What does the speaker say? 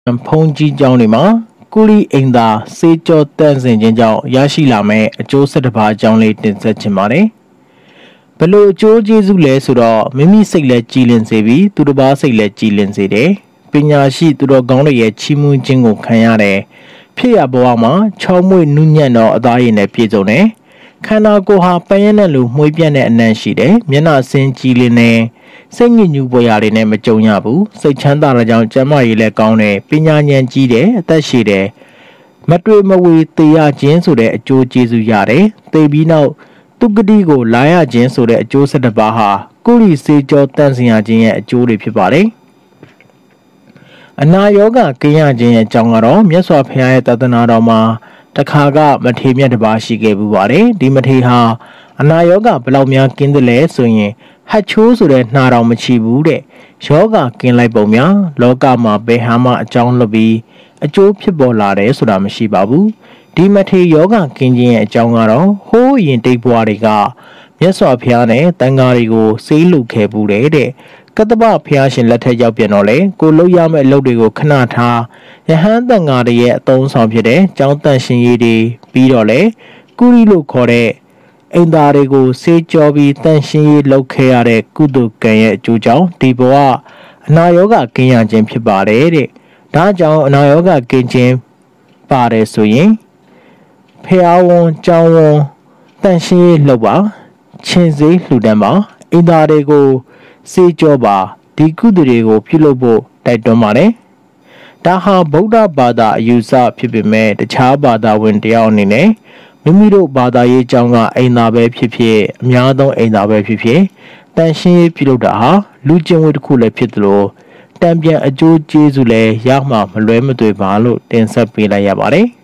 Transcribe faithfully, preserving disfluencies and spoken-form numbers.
ဖုန်ကြီးကျောင်းတွေမှာကုလီအိမ်သာစေးကြောတန့်စင်ခြင်းကြောင့်ရရှိလာမယ့်အကျိုးဆက်တစ်ပါးအကြောင်းလေးတင်ဆက်ချင်ပါတယ်။ဘလို့အကျိုးကျေးဇူးလဲဆိုတော့မိမိစိတ်လည်းကြည်လင်စေပြီးသူတစ်ပါးစိတ်လည်းကြည်လင်စေတယ်။ပညာရှိသူတော်ကောင်းတွေရဲ့ချီးမွမ်းခြင်းကိုခံရတယ်။ဖြစ်ရဘဝမှာချောင်းမွေ့နုညံ့သောအသားရည်နဲ့ပြည့်စုံတယ်။ခန္ဓာကိုယ်ဟာပန်းရနဲ့လိုမှွေးပြတ်တဲ့အနံ့ရှိတယ်။မျက်နှာဆင်းကြည်လင်တယ်။စိတ်ညစ်ညူပွေရာတွေနဲ့မကြုံရဘူးစိတ်ချမ်းသာတဲ့ကြောင့်ကျန်းမာရေးလည်းကောင်းတယ်ပညာဉာဏ်ကြီးတယ်အသက်ရှည်တယ်မတွေ့မဝေသေရခြင်းဆိုတဲ့အကျိုးကျေးဇူးရတယ်သေပြီးနောက်သူကတိကိုလာရခြင်းဆိုတဲ့အကျိုးဆက်တစ်ပါးဟာကုလီစေကြောတန့်စင်ရခြင်းရဲ့အကျိုးတွေဖြစ်ပါတယ်အနာရောဂါကင်းရခြင်းရဲ့အကြောင်းကတော့မြတ်စွာဘုရားရဲ့တသနာတော်မှာတခါကမထေမြတ်တစ်ပါးရှိခဲ့ပူပါတယ်ဒီမထေဟာအနာရောဂါဘယ်လောက်များကင်းတယ်လဲဆိုရင်ဟတ်ချိုးဆိုတဲ့နှာတော်မချီဘူးတဲ့ယောဂကင်းလိုက်ပုံများလောကမှာဘယ်ဟာမှအကြောင်းလွတ်ပြီးအကျိုးဖြစ်ပေါ်လာတယ်ဆိုတာမရှိပါဘူးဒီမထေယောဂကင်းခြင်းရဲ့အကြောင်းကတော့ဟိုးရင်တိတ်ဘွားတွေကမြတ်စွာဘုရားနဲ့တန်ဃာတွေကိုစေးလူခဲ့ဘူးတဲ့ကတ္တပဘုရားရှင်လက်ထက်ရောက်ပြန်တော့လေကိုလှုပ်ရမယ့်အလုပ်တွေကိုခဏထားယဟန်တန်ဃာတွေရဲ့အသုံးဆောင်ဖြစ်တဲ့ကျောင်းတန်ရှင်ကြီးတွေပြီးတော့လေကုရီလို့ခေါ်တဲ့အိမ်သားတွေကိုစေးကြောပြီးတန့်ရှင်းရေးလုပ်ခဲ့ရတဲ့ကုသိုလ်ကံရဲ့အကျိုးကြောင့်ဒီဘဝအနာရောဂါကင်းရခြင်းဖြစ်ပါတယ်တဲ့ဒါကြောင့်အနာရောဂါကင်းခြင်းပါတယ်ဆိုရင်ဖျားဝန်ကြောင်းဝန်တန့်ရှင်းရေးလုပ်ပါချင်းစေးလှူဒန်းပါအိမ်သားတွေကိုစေးကြောပါဒီကုသိုလ်တွေကိုပြုလုပ်ဖို့တိုက်တွန်းပါတယ်ဒါဟာဗုဒ္ဓဘာသာအယူဆဖြစ်ပေမဲ့တခြားဘာသာဝင်တယောက်အနေနဲ့မိမိတို့ဘာသာရေးအကြောင်းကအိမ်သာပဲဖြစ်ဖြစ်အများဆုံးအိမ်သာပဲဖြစ်ဖြစ်တန်ရှင်းရေးပြုလုပ်တာဟာလူကျင့်ဝတ်တစ်ခုလည်းဖြစ်သလိုတံပြန်အကျိုးကျေးဇူးလည်းရမှမလွဲမသွေပါလို့တင်ဆက်ပေးလိုက်ရပါတယ်။